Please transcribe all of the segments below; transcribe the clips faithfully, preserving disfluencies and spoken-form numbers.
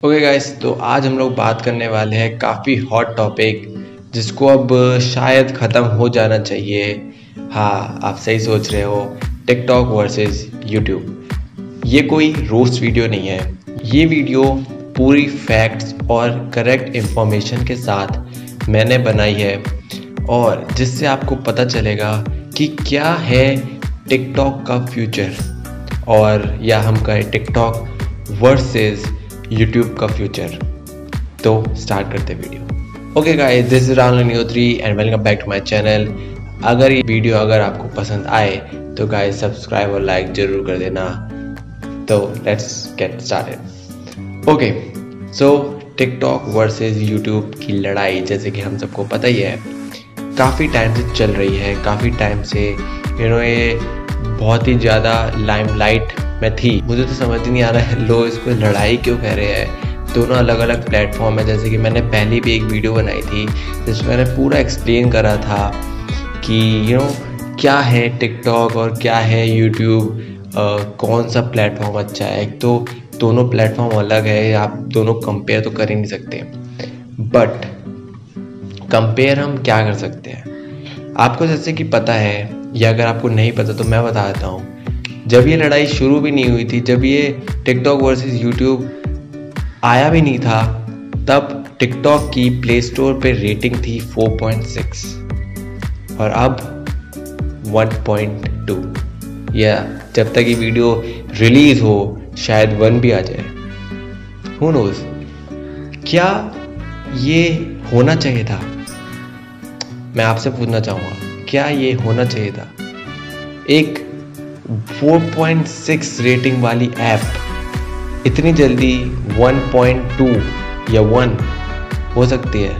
Okay guys, तो आज हम लोग बात करने वाले हैं काफ़ी हॉट टॉपिक जिसको अब शायद ख़त्म हो जाना चाहिए। हाँ, आप सही सोच रहे हो, टिकटॉक वर्सेस यूट्यूब। ये कोई रोस्ट वीडियो नहीं है, ये वीडियो पूरी फैक्ट्स और करेक्ट इन्फॉर्मेशन के साथ मैंने बनाई है और जिससे आपको पता चलेगा कि क्या है टिकटॉक का फ्यूचर, और या हम कहें टिकटॉक वर्सेस यूट्यूब का फ्यूचर। तो स्टार्ट करते video. Okay guys, this is Rahul Agnihotri and welcome back to my channel. अगर ये वीडियो अगर आपको पसंद आए तो गाइस सब्सक्राइब और लाइक जरूर कर देना। तो let's get started. Okay, so TikTok versus YouTube की लड़ाई जैसे कि हम सबको पता ही है, काफ़ी टाइम से चल रही है। काफ़ी टाइम से यू नो ये बहुत ही ज़्यादा लाइमलाइट में थी। मुझे तो समझ ही नहीं आ रहा है लोग इसको लड़ाई क्यों कह रहे हैं। दोनों अलग अलग प्लेटफॉर्म है। जैसे कि मैंने पहले भी एक वीडियो बनाई थी जिसमें मैंने पूरा एक्सप्लेन करा था कि यू नो क्या है टिकटॉक और क्या है यूट्यूब, कौन सा प्लेटफॉर्म अच्छा है। एक तो दोनों प्लेटफॉर्म अलग है, आप दोनों कंपेयर तो कर ही नहीं सकते, बट कंपेयर हम क्या कर सकते हैं। आपको जैसे कि पता है, या अगर आपको नहीं पता तो मैं बता देता हूँ। जब ये लड़ाई शुरू भी नहीं हुई थी, जब ये टिकटॉक वर्सेस यूट्यूब आया भी नहीं था, तब टिकटॉक की प्ले स्टोर पे रेटिंग थी फोर पॉइंट सिक्स और अब वन पॉइंट टू, या जब तक ये वीडियो रिलीज हो शायद वन भी आ जाए, हु नोज। क्या ये होना चाहिए था? मैं आपसे पूछना चाहूँगा, क्या ये होना चाहिए था? एक फोर पॉइंट सिक्स रेटिंग वाली ऐप इतनी जल्दी वन पॉइंट टू या वन हो सकती है?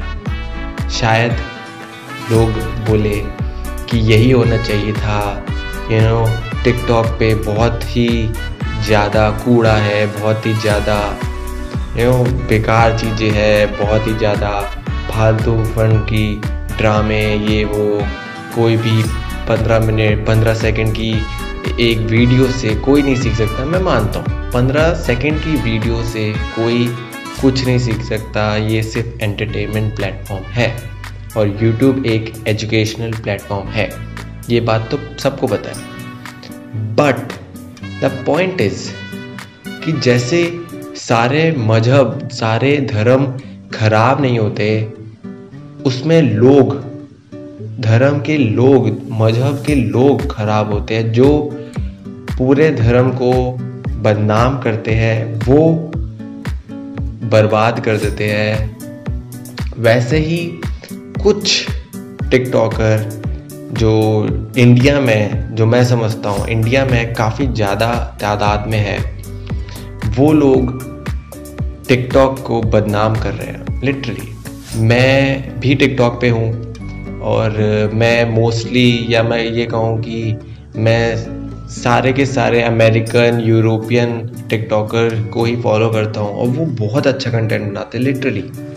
शायद लोग बोले कि यही होना चाहिए था। यू नो टिकटॉक पे बहुत ही ज़्यादा कूड़ा है, बहुत ही ज़्यादा यू नो बेकार चीज़ें हैं, बहुत ही ज़्यादा फालतू फन की ड्रामे, ये वो। कोई भी पंद्रह मिनट पंद्रह सेकंड की एक वीडियो से कोई नहीं सीख सकता। मैं मानता हूँ पंद्रह सेकंड की वीडियो से कोई कुछ नहीं सीख सकता। ये सिर्फ एंटरटेनमेंट प्लेटफॉर्म है और यूट्यूब एक एजुकेशनल प्लेटफॉर्म है, ये बात तो सबको पता है। बट द पॉइंट इज कि जैसे सारे मजहब, सारे धर्म खराब नहीं होते, उसमें लोग, धर्म के लोग, मजहब के लोग खराब होते हैं। जो पूरे धर्म को बदनाम करते हैं वो बर्बाद कर देते हैं। वैसे ही कुछ टिकटॉकर जो इंडिया में, जो मैं समझता हूँ इंडिया में काफ़ी ज़्यादा तादाद में है, वो लोग टिकटॉक को बदनाम कर रहे हैं लिटरली। मैं भी टिकटॉक पे हूँ और मैं मोस्टली, या मैं ये कहूँ कि मैं सारे के सारे अमेरिकन, यूरोपियन टिकटॉकर को ही फॉलो करता हूँ और वो बहुत अच्छा कंटेंट बनाते हैं literally.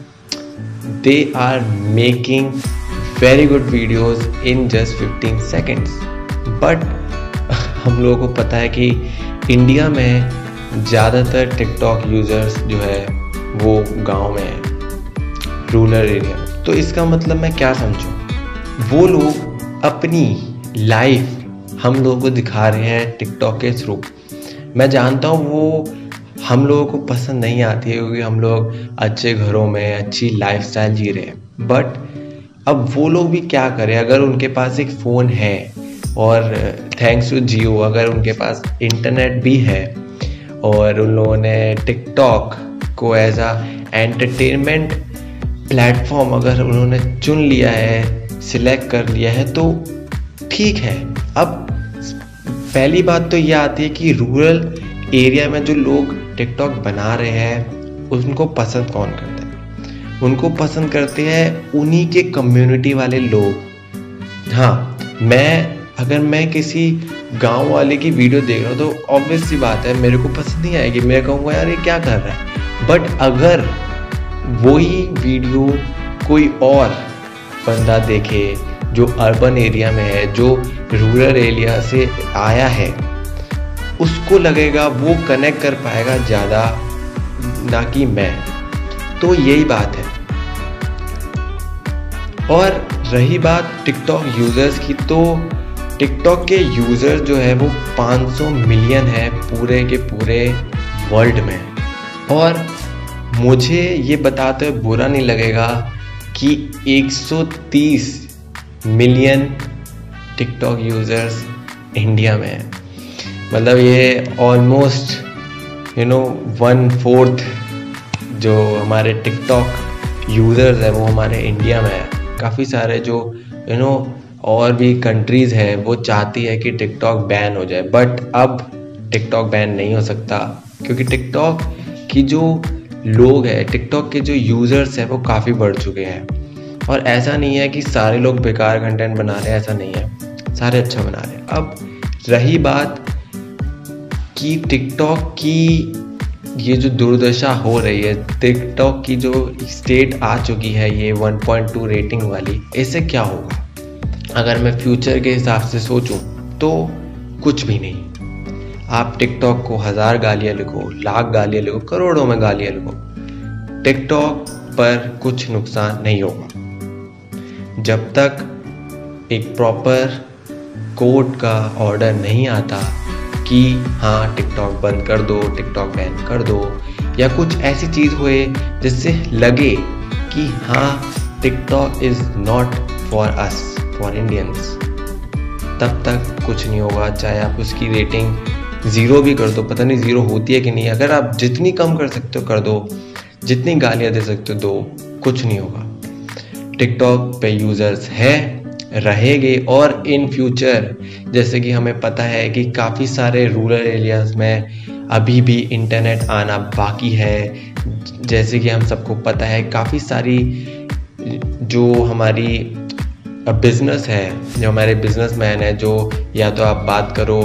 They are making very good videos in just fifteen seconds. But हम लोगों को पता है कि इंडिया में ज़्यादातर टिकटॉक यूज़र्स जो है वो गांव में है, रूरल एरिया। तो इसका मतलब मैं क्या समझूं? वो लोग अपनी लाइफ हम लोगों को दिखा रहे हैं टिकटॉक के थ्रू। मैं जानता हूँ वो हम लोगों को पसंद नहीं आती है क्योंकि हम लोग अच्छे घरों में अच्छी लाइफस्टाइल जी रहे हैं। बट अब वो लोग भी क्या करें, अगर उनके पास एक फ़ोन है और थैंक्स टू जियो अगर उनके पास इंटरनेट भी है और उन लोगों ने टिकटॉक को एज आ एंटरटेनमेंट प्लेटफॉर्म अगर उन्होंने चुन लिया है, सिलेक्ट कर लिया है, तो ठीक है। अब पहली बात तो यह आती है कि रूरल एरिया में जो लोग टिकटॉक बना रहे हैं उनको पसंद कौन करता है? उनको पसंद करते हैं उन्हीं के कम्युनिटी वाले लोग। हाँ, मैं अगर मैं किसी गांव वाले की वीडियो देख रहा हूँ तो ऑब्वियस सी बात है मेरे को पसंद नहीं आएगी, मैं कहूँगा यार ये क्या कर रहा है। बट अगर वही वीडियो कोई और बंदा देखे जो अर्बन एरिया में है, जो रूरल एरिया से आया है, उसको लगेगा, वो कनेक्ट कर पाएगा ज़्यादा ना कि मैं। तो यही बात है। और रही बात टिकटॉक यूज़र्स की, तो टिकटॉक के यूज़र जो है वो पाँच सौ मिलियन है पूरे के पूरे वर्ल्ड में। और मुझे ये बताते हुए बुरा नहीं लगेगा कि एक सौ तीस मिलियन टिकटॉक यूज़र्स इंडिया में है। मतलब ये almost you know one fourth जो हमारे टिकटॉक यूज़र्स है वो हमारे इंडिया में है। काफ़ी सारे जो यू नो और भी कंट्रीज़ है वो चाहती है कि टिकटॉक बैन हो जाए, बट अब टिकटॉक बैन नहीं हो सकता क्योंकि टिकटॉक की जो लोग हैं, टिकटॉक के जो यूज़र्स हैं वो काफ़ी बढ़ चुके हैं। और ऐसा नहीं है कि सारे लोग बेकार कंटेंट बना रहे हैं, ऐसा नहीं है, सारे अच्छा बना रहे हैं। अब रही बात कि टिकटॉक की ये जो दुर्दशा हो रही है, टिकटॉक की जो स्टेट आ चुकी है ये वन पॉइंट टू रेटिंग वाली, इससे क्या होगा? अगर मैं फ्यूचर के हिसाब से सोचूं तो कुछ भी नहीं। आप टिकटॉक को हज़ार गालियाँ लिखो, लाख गालियाँ लिखो, करोड़ों में गालियाँ लिखो, टिकटॉक पर कुछ नुकसान नहीं होगा जब तक एक प्रॉपर कोर्ट का ऑर्डर नहीं आता कि हाँ टिकटॉक बंद कर दो, टिकटॉक बैन कर दो, या कुछ ऐसी चीज़ हुए जिससे लगे कि हाँ TikTok is not for us, for Indians, तब तक कुछ नहीं होगा। चाहे आप उसकी रेटिंग ज़ीरो भी कर दो, पता नहीं ज़ीरो होती है कि नहीं, अगर आप जितनी कम कर सकते हो कर दो, जितनी गालियाँ दे सकते हो दो, कुछ नहीं होगा। टिकटॉक पे यूज़र्स है, रहेंगे, और इन फ्यूचर जैसे कि हमें पता है कि काफ़ी सारे रूरल एरियाज़ में अभी भी इंटरनेट आना बाकी है। जैसे कि हम सबको पता है काफ़ी सारी जो हमारी बिज़नेस है, जो हमारे बिजनेसमैन है, जो या तो आप बात करो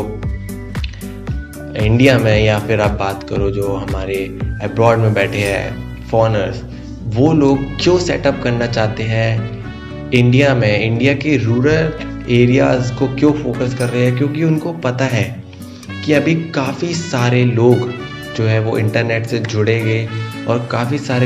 इंडिया में या फिर आप बात करो जो हमारे अब्रॉड में बैठे हैं फॉरेनर्स, वो लोग क्यों सेटअप करना चाहते हैं इंडिया में, इंडिया के रूरल एरियाज़ को क्यों फोकस कर रहे हैं? क्योंकि उनको पता है कि अभी काफ़ी सारे लोग जो है वो इंटरनेट से जुड़ेंगे और काफ़ी सारे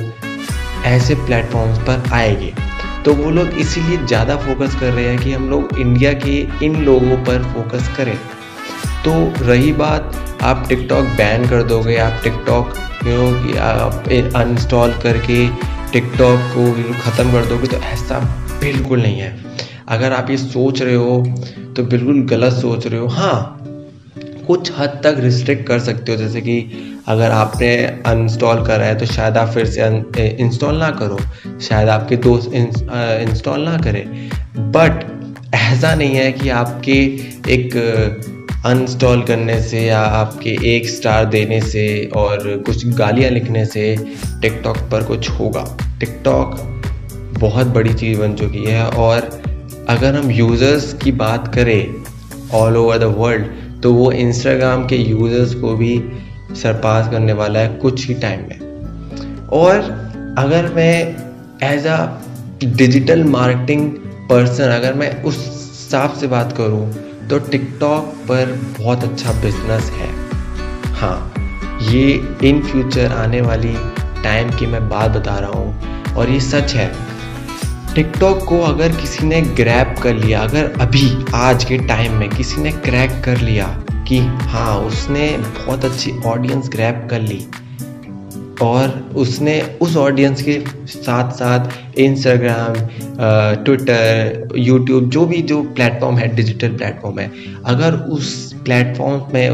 लोग ऐसे प्लेटफॉर्म्स पर आएंगे। तो वो लोग इसीलिए ज़्यादा फोकस कर रहे हैं कि हम लोग इंडिया के इन लोगों पर फोकस करें। तो रही बात, आप टिकटॉक बैन कर दोगे, आप टिकटॉक यू नो कि आप अनइंस्टॉल करके टिकटॉक को ख़त्म कर दोगे, तो ऐसा बिल्कुल नहीं है। अगर आप ये सोच रहे हो तो बिल्कुल गलत सोच रहे हो। हाँ, कुछ हद तक रिस्ट्रिक्ट कर सकते हो, जैसे कि अगर आपने अनइंस्टॉल करा है तो शायद आप फिर से इंस्टॉल ना करो, शायद आपके दोस्त इंस्टॉल ना करें, बट ऐसा नहीं है कि आपके एक अनइंस्टॉल करने से या आपके एक स्टार देने से और कुछ गालियाँ लिखने से टिकटॉक पर कुछ होगा। टिकटॉक बहुत बड़ी चीज़ बन चुकी है, और अगर हम यूज़र्स की बात करें ऑल ओवर द वर्ल्ड, तो वो इंस्टाग्राम के यूज़र्स को भी सरपास करने वाला है कुछ ही टाइम में। और अगर मैं as a digital marketing person, अगर मैं उस हिसाब से बात करूं, तो टिकटॉक पर बहुत अच्छा बिजनेस है। हाँ, ये इन फ्यूचर आने वाली टाइम की मैं बात बता रहा हूँ और ये सच है। टिकटॉक को अगर किसी ने ग्रैब कर लिया, अगर अभी आज के टाइम में किसी ने क्रैक कर लिया कि हाँ उसने बहुत अच्छी ऑडियंस ग्रैब कर ली, और उसने उस ऑडियंस के साथ साथ इंस्टाग्राम, ट्विटर, यूट्यूब, जो भी जो प्लेटफॉर्म है, डिजिटल प्लेटफॉर्म है, अगर उस प्लेटफॉर्म में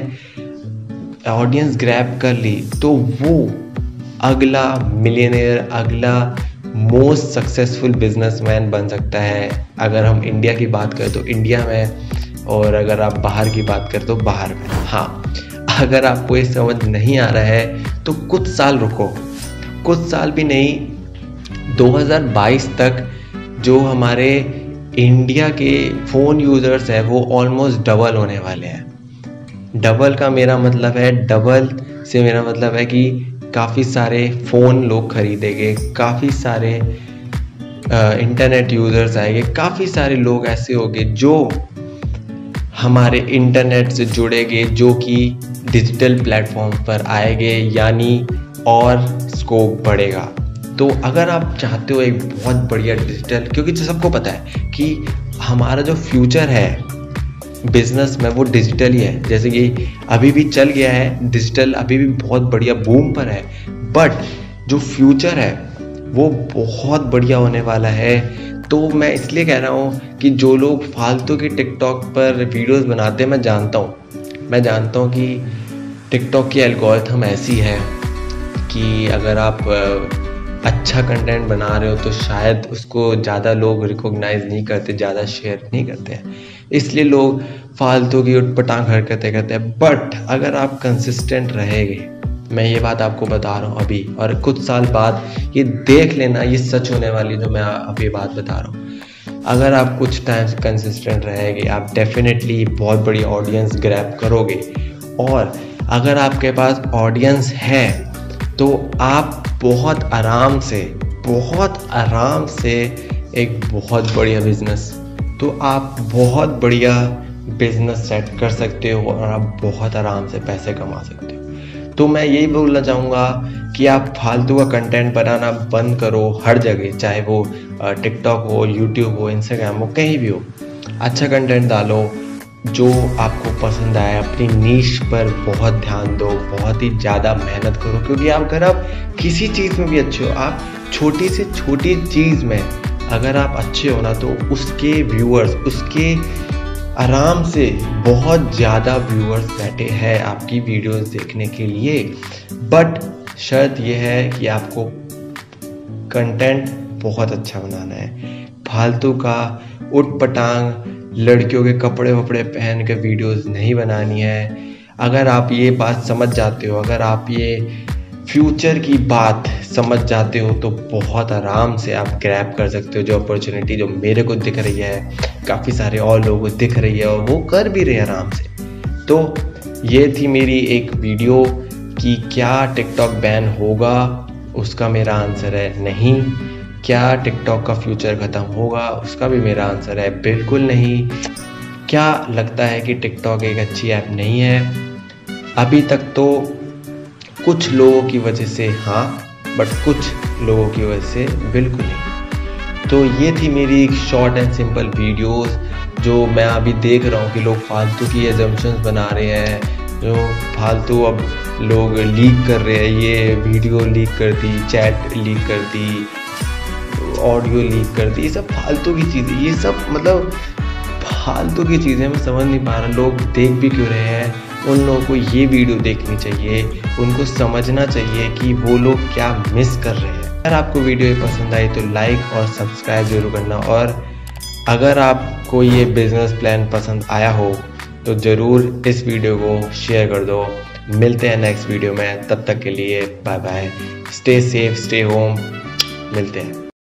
उन्होंने ऑडियंस ग्रैब कर ली, तो वो अगला मिलियनेयर, अगला मोस्ट सक्सेसफुल बिजनेसमैन बन सकता है। अगर हम इंडिया की बात करें तो इंडिया में, और अगर आप बाहर की बात करें तो बाहर में। हाँ, अगर आपको ये समझ नहीं आ रहा है तो कुछ साल रुको, कुछ साल भी नहीं, दो हज़ार बाईस तक जो हमारे इंडिया के फ़ोन यूज़र्स हैं वो ऑलमोस्ट डबल होने वाले हैं। डबल का मेरा मतलब है, डबल से मेरा मतलब है कि काफ़ी सारे फ़ोन लोग खरीदेंगे, काफ़ी सारे इंटरनेट यूज़र्स आएंगे, काफ़ी सारे लोग ऐसे होंगे जो हमारे इंटरनेट से जुड़ेंगे, जो कि डिजिटल प्लेटफॉर्म पर आएंगे, यानी और स्कोप बढ़ेगा। तो अगर आप चाहते हो एक बहुत बढ़िया डिजिटल, क्योंकि सबको पता है कि हमारा जो फ्यूचर है बिजनेस में वो डिजिटल ही है। जैसे कि अभी भी चल गया है डिजिटल, अभी भी बहुत बढ़िया बूम पर है, बट जो फ्यूचर है वो बहुत बढ़िया होने वाला है। तो मैं इसलिए कह रहा हूँ कि जो लोग फालतू की टिकटॉक पर वीडियोस बनाते हैं, मैं जानता हूँ मैं जानता हूँ कि टिकटॉक की एल्गोरिथम ऐसी है कि अगर आप अच्छा कंटेंट बना रहे हो तो शायद उसको ज़्यादा लोग रिकॉग्नाइज नहीं करते, ज़्यादा शेयर नहीं करते हैं, इसलिए लोग फालतू की उटपटांग हरकतें करते हैं। बट अगर आप कंसिस्टेंट रहेंगे, मैं ये बात आपको बता रहा हूँ अभी, और कुछ साल बाद ये देख लेना, ये सच होने वाली जो मैं अभी बात बता रहा हूँ। अगर आप कुछ टाइम कंसिस्टेंट रहेंगे, आप डेफिनेटली बहुत बड़ी ऑडियंस ग्रैब करोगे। और अगर आपके पास ऑडियंस है तो आप बहुत आराम से बहुत आराम से एक बहुत बढ़िया बिजनेस तो आप बहुत बढ़िया बिजनेस सेट कर सकते हो और आप बहुत आराम से पैसे कमा सकते हो। तो मैं यही बोलना चाहूँगा कि आप फालतू का कंटेंट बनाना बंद करो हर जगह, चाहे वो टिकटॉक हो, यूट्यूब हो, इंस्टाग्राम हो, कहीं भी हो। अच्छा कंटेंट डालो जो आपको पसंद आए, अपनी नीश पर बहुत ध्यान दो, बहुत ही ज़्यादा मेहनत करो। क्योंकि आप अगर आप किसी चीज़ में भी अच्छे हो, आप छोटी से छोटी चीज़ में अगर आप अच्छे हो ना, तो उसके व्यूअर्स, उसके आराम से बहुत ज़्यादा व्यूअर्स बैठे हैं आपकी वीडियोस देखने के लिए। बट शर्त यह है कि आपको कंटेंट बहुत अच्छा बनाना है। फालतू का उटपटांग लड़कियों के कपड़े वपड़े पहन के वीडियोस नहीं बनानी है। अगर आप ये बात समझ जाते हो, अगर आप ये फ्यूचर की बात समझ जाते हो, तो बहुत आराम से आप ग्रैब कर सकते हो जो अपॉर्चुनिटी जो मेरे को दिख रही है, काफ़ी सारे और लोगों को दिख रही है और वो कर भी रहे आराम से। तो ये थी मेरी एक वीडियो कि क्या टिकटॉक बैन होगा, उसका मेरा आंसर है नहीं। क्या टिकटॉक का फ्यूचर ख़त्म होगा, उसका भी मेरा आंसर है बिल्कुल नहीं। क्या लगता है कि टिकटॉक एक अच्छी ऐप नहीं है? अभी तक तो कुछ लोगों की वजह से हाँ, बट कुछ लोगों की वजह से बिल्कुल नहीं। तो ये थी मेरी एक शॉर्ट एंड सिंपल वीडियोस जो मैं अभी देख रहा हूँ कि लोग फालतू की एजम्पशंस बना रहे हैं, जो फालतू अब लोग लीक कर रहे हैं। ये वीडियो लीक कर दी, चैट लीक कर दी, ऑडियो लीक कर दी, ये सब फालतू की चीज़ें, ये सब मतलब फालतू की चीज़ें मैं समझ नहीं पा रहा लोग देख भी क्यों रहे हैं। उन लोगों को ये वीडियो देखनी चाहिए, उनको समझना चाहिए कि वो लोग क्या मिस कर रहे हैं। अगर आपको वीडियो पसंद आई तो लाइक और सब्सक्राइब जरूर करना, और अगर आपको ये बिजनेस प्लान पसंद आया हो तो ज़रूर इस वीडियो को शेयर कर दो। मिलते हैं नेक्स्ट वीडियो में, तब तक के लिए bye bye, stay safe, stay home, मिलते हैं।